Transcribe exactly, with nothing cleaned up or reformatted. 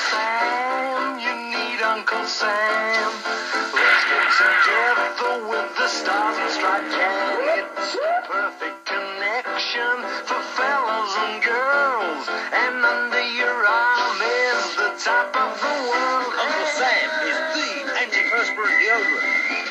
Sam, you need Uncle Sam. Let's get together with the stars and striped jacket. Perfect connection for fellas and girls. And under your arm is the top of the world. Uncle Sam is the antiperspirant deodorant.